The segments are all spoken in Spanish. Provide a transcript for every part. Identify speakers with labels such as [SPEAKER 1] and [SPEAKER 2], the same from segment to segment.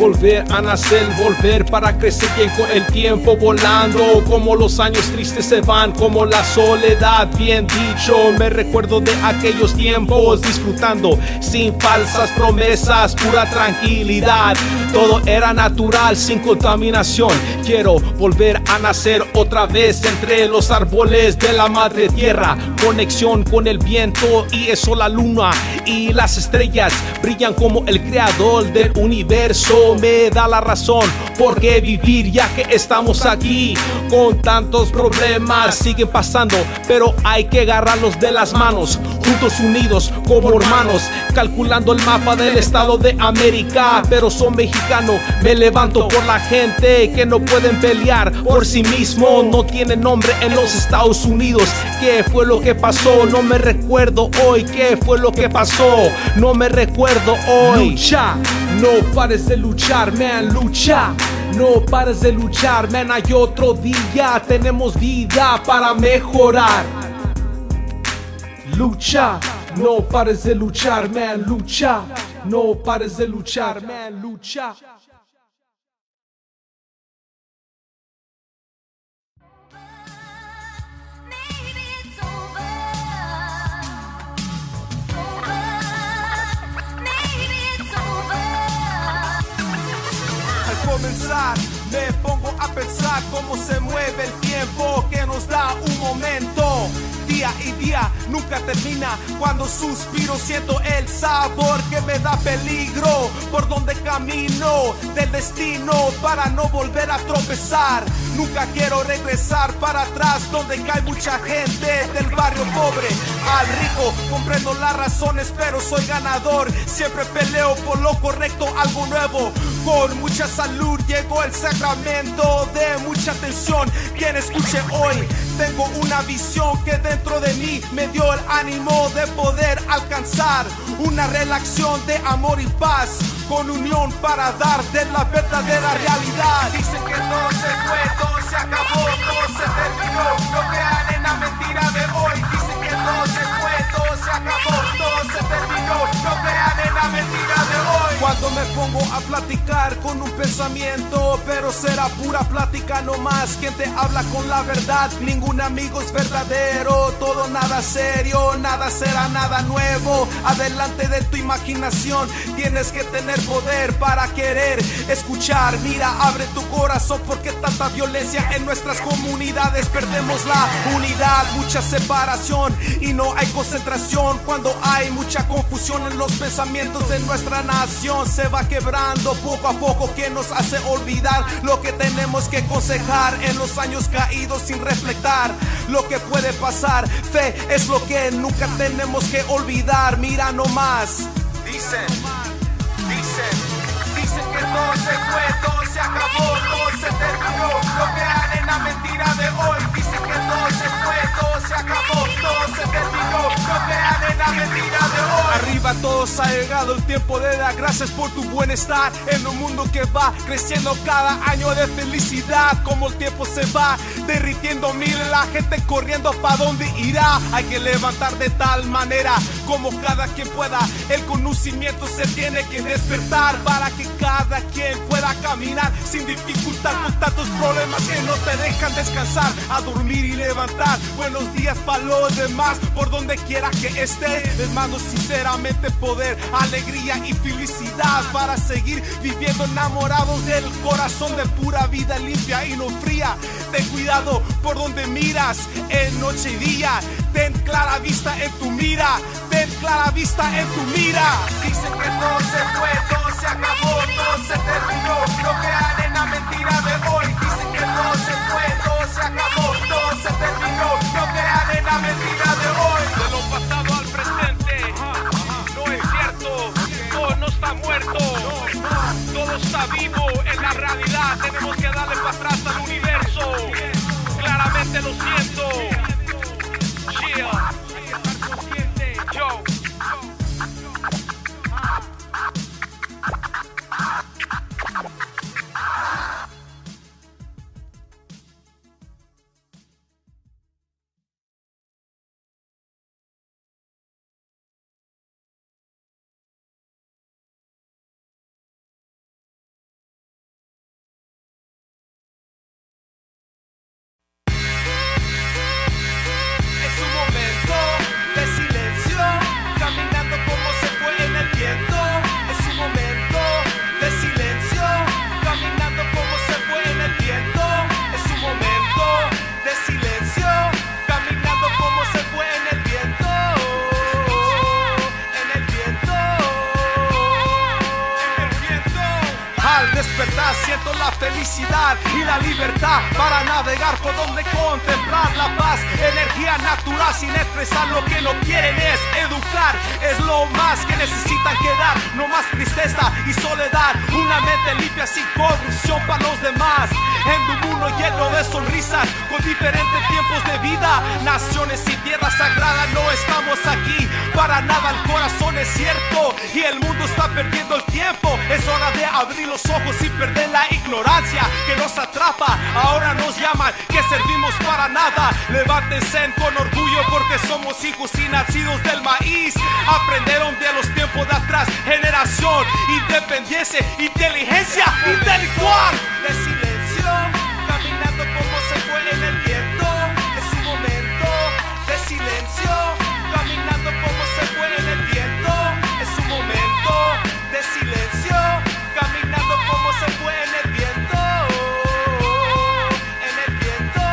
[SPEAKER 1] volver a nacer, volver para crecer bien con el tiempo volando. Como los años tristes se van, como la soledad, bien dicho. Me recuerdo de aquellos tiempos, disfrutando sin falsas promesas, pura tranquilidad. Todo era natural, sin contaminación. Quiero volver a nacer otra vez entre los árboles de la madre tierra. Conexión con el viento y eso, la luna y las estrellas brillan como el creador del universo. Me da la razón por qué vivir, ya que estamos aquí con tantos problemas. Siguen pasando, pero hay que agarrarlos de las manos, juntos unidos como hermanos, calculando el mapa del estado de América. Pero soy mexicano, me levanto por la gente que no pueden pelear por sí mismo. No tiene nombre en los Estados Unidos. ¿Qué fue lo que pasó? No me recuerdo hoy. ¿Qué fue lo que pasó? No me recuerdo hoy. Lucha, no pares de luchar, man, lucha. No pares de luchar, man, hay otro día. Tenemos vida para mejorar. Lucha, no pares de luchar, man, lucha. No pares de luchar, man, lucha.
[SPEAKER 2] Comenzar, me pongo a pensar cómo se mueve el tiempo que nos da un momento. Día y día nunca termina. Cuando suspiro siento el sabor que me da peligro. Por donde camino del destino para no volver a tropezar. Nunca quiero regresar para atrás donde cae mucha gente del barrio pobre al rico. Comprendo las razones pero soy ganador. Siempre peleo por lo correcto, algo nuevo. Con mucha salud llegó el sacramento de mucha atención. Quien escuche hoy, tengo una visión que dentro de mí me dio el ánimo de poder alcanzar una relación de amor y paz, con unión para dar de la verdadera realidad. Dicen que todo se fue, todo se acabó, todo se terminó. No crean en la mentira de hoy. Dicen que todo se fue, todo se acabó, todo se terminó. No crean en la mentira de hoy. Cuando me pongo a platicar con un pensamiento, pero será pura plática nomás. Quien te habla con la verdad, ningún amigo es verdadero. Todo nada serio, nada será nada nuevo. Adelante de tu imaginación, tienes que tener poder para querer escuchar. Mira, abre tu corazón porque tanta violencia en nuestras comunidades. Perdemos la unidad, mucha separación y no hay concentración. Cuando hay mucha confusión en los pensamientos de nuestra nación, se va quebrando poco a poco, que nos hace olvidar lo que tenemos que aconsejar en los años caídos sin reflectar lo que puede pasar. Fe es lo que nunca tenemos que olvidar. Mira nomás, dicen que todo se fue, todo se acabó, todo se terminó. No crean en la mentira de hoy. Dicen que todo se fue, todo se acabó, todo se terminó. No crean en la mentira de hoy. Arriba todos ha llegado el tiempo de dar gracias por tu bienestar en un mundo que va creciendo cada año de felicidad. Como el tiempo se va derritiendo, mire la gente corriendo pa' dónde irá. Hay que levantar de tal manera como cada quien pueda. El conocimiento se tiene que despertar para que cada quien pueda caminar sin dificultad, con tantos problemas que no te dejan descansar, a dormir y levantar. Buenos días para los demás, por donde quiera que estés. Les mando sinceramente poder, alegría y felicidad para seguir viviendo enamorados del corazón de pura vida limpia y no fría. Ten cuidado por donde miras en noche y día. Ten clara vista en tu mira, ten clara vista en tu mira. Dicen que todo se fue, todo se acabó, todo se terminó. No crean en la mentira de hoy. Dicen que todo se fue, todo se acabó, todo se terminó. No crean en la mentira de hoy. De lo pasado al presente, no es cierto, todo no está muerto, todo está vivo en la realidad. Tenemos que darle para atrás al universo. Claramente lo siento. despertar siento la felicidad y la libertad para navegar por donde contemplar la paz. Energía natural sin expresar lo que no quieren es educar. Es lo más que necesitan quedar, no más tristeza y soledad. Una mente limpia sin corrupción para los demás. En un mundo lleno de sonrisas, con diferentes tiempos de vida, naciones y tierras sagradas, no estamos aquí para nada. El corazón es cierto y el mundo está perdiendo el tiempo. Es hora de abrir los ojos y perder la ignorancia que nos atrapa. Ahora nos llaman que servimos para nada. Levántense con orgullo porque somos hijos y nacidos del maíz. Aprendieron de los tiempos de atrás. Generación, independencia, inteligencia intelectual. De silencio, caminando como se fue en el viento. Es un momento de silencio, caminando como se fue en el viento. Es un momento de silencio, caminando como se fue en el viento. En el viento,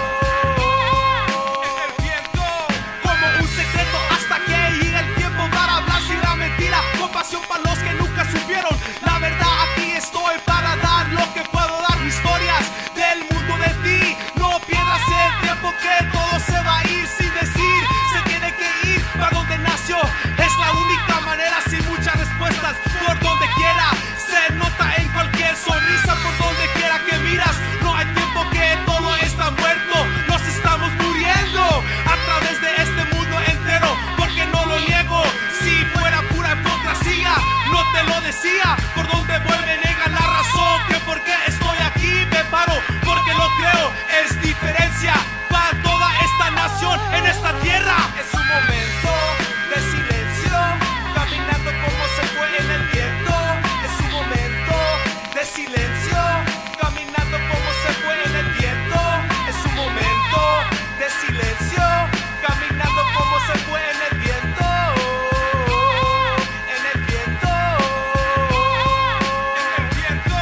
[SPEAKER 2] en el viento. Como un secreto hasta que llegue el tiempo para hablar sin la mentira. Compasión para los que nunca supieron la verdad. Aquí estoy para dar lo que puedo dar. Historias del mundo de ti. No pierdas el tiempo que todo se va a ir sin decir. Se tiene que ir para donde nació. Es la única manera sin muchas respuestas. Por donde quiera se nota en cualquier sonrisa. Por donde quiera que miras. No hay tiempo que todo está muerto. Nos estamos muriendo a través de este mundo entero. Porque no lo niego. Si fuera pura hipocresía no te lo decía. Por donde vuelve nega la razón. Que porque estoy aquí me paro. Porque lo creo. Es diferencia para toda esta nación en esta tierra. Es un momento de silencio, caminando como se fue en el viento. Es un momento de silencio, caminando como se fue en el viento. Es un momento de silencio, caminando como se fue en el viento. En el viento, en el viento.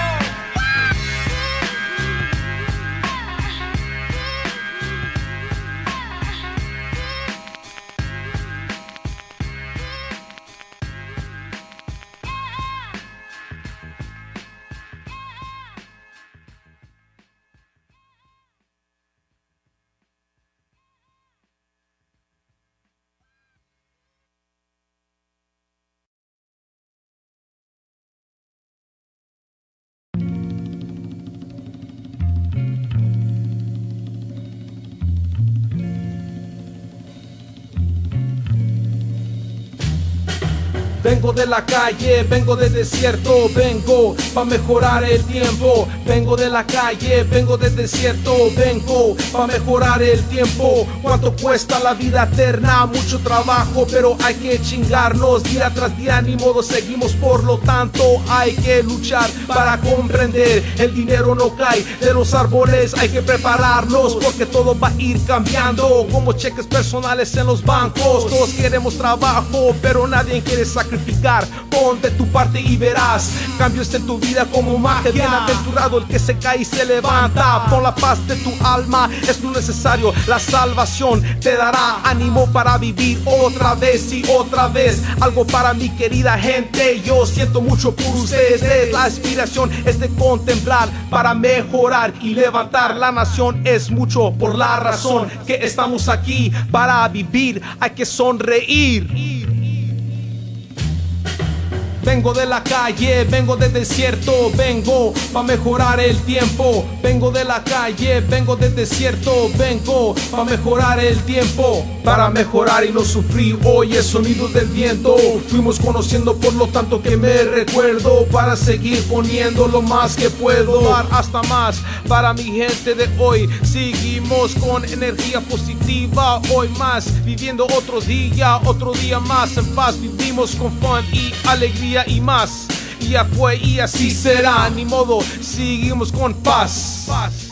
[SPEAKER 1] Vengo de la calle, vengo del desierto, vengo pa' mejorar el tiempo. Vengo de la calle, vengo del desierto, vengo pa' mejorar el tiempo. ¿Cuánto cuesta la vida eterna? Mucho trabajo, pero hay que chingarnos día tras día, ni modo seguimos. Por lo tanto hay que luchar para comprender. El dinero no cae de los árboles, hay que prepararnos porque todo va a ir cambiando. Como cheques personales en los bancos, todos queremos trabajo, pero nadie quiere sacrificar. Ponte tu parte y verás cambios en tu vida como magia. Bienaventurado el que se cae y se levanta. Pon la paz de tu alma, es lo necesario. La salvación te dará ánimo para vivir otra vez y otra vez. Algo para mi querida gente, yo siento mucho por ustedes. La aspiración es de contemplar para mejorar y levantar la nación. Es mucho por la razón que estamos aquí para vivir. Hay que sonreír. Vengo de la calle, vengo del desierto, vengo pa' mejorar el tiempo. Vengo de la calle, vengo del desierto, vengo pa' mejorar el tiempo. Para mejorar y no sufrir hoy el sonido del viento. Fuimos conociendo por lo tanto que me recuerdo. Para seguir poniendo lo más que puedo, dar hasta más para mi gente de hoy. Seguimos con energía positiva, hoy más, viviendo otro día más en paz. Vivimos con fun y alegría y más. Y ya fue y así será, ni modo, seguimos con paz.